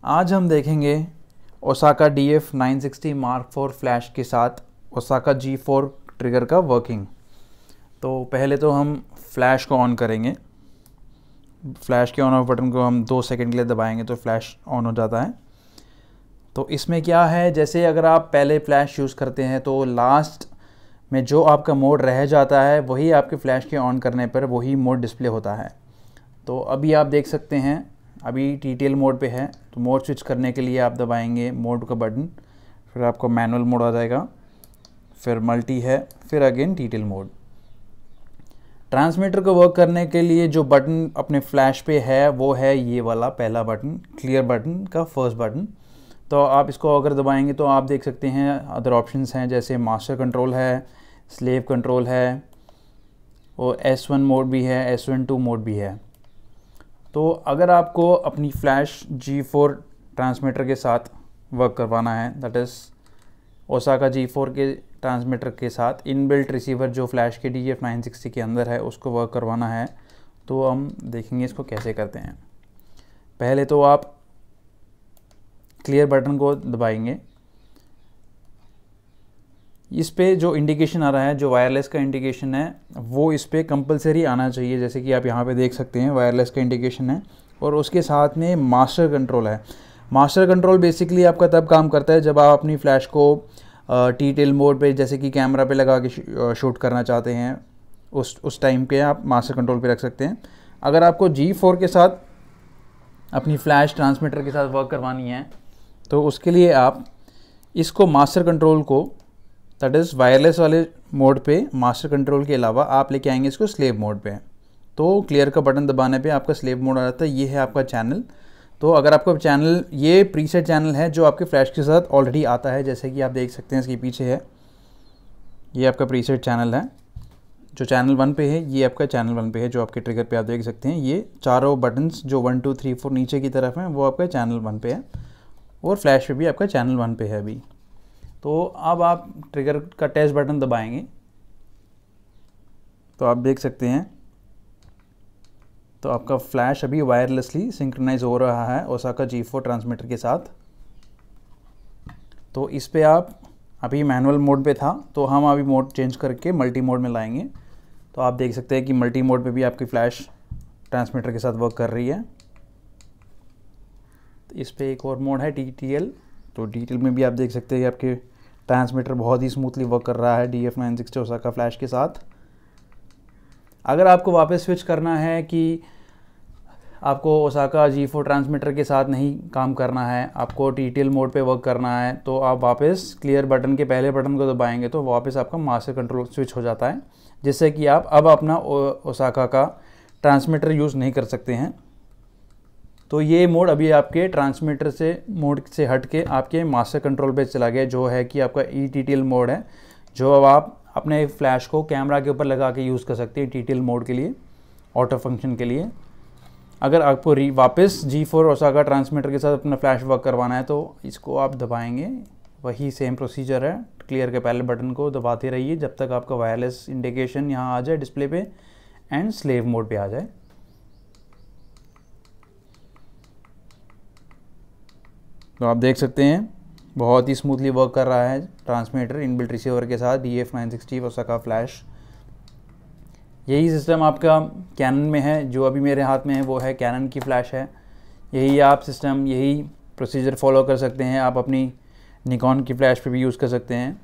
आज हम देखेंगे Osaka DF960 Mark IV flash के साथ ओसाका G4 ट्रिगर का वर्किंग। तो पहले तो हम फ्लैश को ऑन करेंगे। फ्लैश के ऑन ऑफ बटन को हम 2 सेकंड के लिए दबाएंगे तो फ्लैश ऑन हो जाता है। तो इसमें क्या है, जैसे अगर आप पहले फ्लैश यूज़ करते हैं तो लास्ट में जो आपका मोड रह जाता है वही आपके फ्लैश के ऑन करने पर वही मोड डिस्प्ले होता है। तो अभी आप देख सकते हैं अभी TTL मोड पे है, तो मोड स्विच करने के लिए आप दबाएंगे मोड का बटन, फिर आपको मैनुअल मोड आ जाएगा, फिर मल्टी है, फिर अगेन TTL मोड। ट्रांसमीटर को वर्क करने के लिए जो बटन अपने फ्लैश पे है वो है ये वाला पहला बटन, क्लियर बटन का फर्स्ट बटन। तो आप इसको अगर दबाएंगे तो आप देख सकते हैं अदर ऑप्शंस हैं, जैसे मास्टर कंट्रोल है, स्लेव कंट्रोल है और S1 मोड भी है, S1-2 मोड भी है। तो अगर आपको अपनी फ्लैश G4 ट्रांसमीटर के साथ वर्क करवाना है, दैट इज़ ओसाका G4 के ट्रांसमीटर के साथ इनबिल्ट रिसीवर जो फ्लैश के DF960 के अंदर है उसको वर्क करवाना है, तो हम देखेंगे इसको कैसे करते हैं। पहले तो आप क्लियर बटन को दबाएंगे। इस पे जो इंडिकेशन आ रहा है, जो वायरलेस का इंडिकेशन है, वो इस पे कंपलसरी आना चाहिए। जैसे कि आप यहाँ पे देख सकते हैं वायरलेस का इंडिकेशन है और उसके साथ में मास्टर कंट्रोल है। मास्टर कंट्रोल बेसिकली आपका तब काम करता है जब आप अपनी फ्लैश को TTL मोड पे, जैसे कि कैमरा पे लगा के शूट करना चाहते हैं, उस टाइम पे आप मास्टर कंट्रोल पे रख सकते हैं। अगर आपको G4 के साथ अपनी फ्लैश ट्रांसमीटर के साथ वर्क करवानी है तो उसके लिए आप इसको मास्टर कंट्रोल को, दैट इज़ वायरलेस वाले मोड पे मास्टर कंट्रोल के अलावा आप लेके आएंगे इसको स्लेव मोड पे। तो क्लियर का बटन दबाने पे आपका स्लेव मोड आ जाता है। ये है आपका चैनल। तो अगर आपका चैनल, ये प्रीसेट चैनल है जो आपके फ्लैश के साथ ऑलरेडी आता है, जैसे कि आप देख सकते हैं इसके पीछे है, ये आपका प्रीसेट चैनल है। जो चैनल 1 पे है ये आपका चैनल 1 पे है, जो आपके ट्रिगर पे आप देख सकते हैं। ये चारों बटन्स जो 1 2 3 4 नीचे की तरफ हैं वो आपका चैनल 1 पे है और फ्लैश पे भी आपका चैनल 1 पे है अभी। तो अब आप ट्रिगर का टेस्ट बटन दबाएंगे तो आप देख सकते हैं तो आपका फ्लैश अभी वायरलेसली सिंक्रोनाइज हो रहा है ओसाका G4 ट्रांसमीटर के साथ। तो इस पे आप अभी मैनुअल मोड पे था, तो हम अभी मोड चेंज करके मल्टी मोड में लाएंगे। तो आप देख सकते हैं कि मल्टी मोड पे भी आपकी फ्लैश ट्रांसमीटर के साथ वर्क कर रही है। तो इस पे एक और मोड है TTL। तो TTL में भी आप देख सकते हैं कि आपके ट्रांसमीटर बहुत ही स्मूथली वर्क कर रहा है DF960 ओसाका फ्लैश के साथ। अगर आपको वापस स्विच करना है कि आपको ओसाका G4 ट्रांसमीटर के साथ नहीं काम करना है, आपको TTL मोड पे वर्क करना है, तो आप वापस क्लियर बटन के पहले बटन को दबाएंगे तो वापस आपका मास्टर कंट्रोल स्विच हो जाता है, जिससे कि आप अब अपना ओसाका का ट्रांसमीटर यूज़ नहीं कर सकते हैं। तो ये मोड अभी आपके ट्रांसमीटर से मोड से हट के आपके मास्टर कंट्रोल पे चला गया, जो है कि आपका TTL मोड है, जो अब आप अपने फ्लैश को कैमरा के ऊपर लगा के यूज़ कर सकते हैं TTL मोड के लिए, ऑटो फंक्शन के लिए। अगर आपको वापस G4 ओसाका ट्रांसमीटर के साथ अपना फ्लैश वर्क करवाना है तो इसको आप दबाएंगे, वही सेम प्रोसीजर है। क्लियर के पहले बटन को दबाते रहिए जब तक आपका वायरलेस इंडिकेशन यहाँ आ जाए डिस्प्ले पे एंड स्लेव मोड पे आ जाए। तो आप देख सकते हैं बहुत ही स्मूथली वर्क कर रहा है ट्रांसमीटर इनबिल्ट रिसीवर के साथ DF960 ओसाका फ्लैश। यही सिस्टम आपका कैनन में है, जो अभी मेरे हाथ में है वो है कैनन की फ्लैश है। यही आप सिस्टम, यही प्रोसीजर फॉलो कर सकते हैं। आप अपनी निकॉन की फ्लैश पे भी यूज़ कर सकते हैं।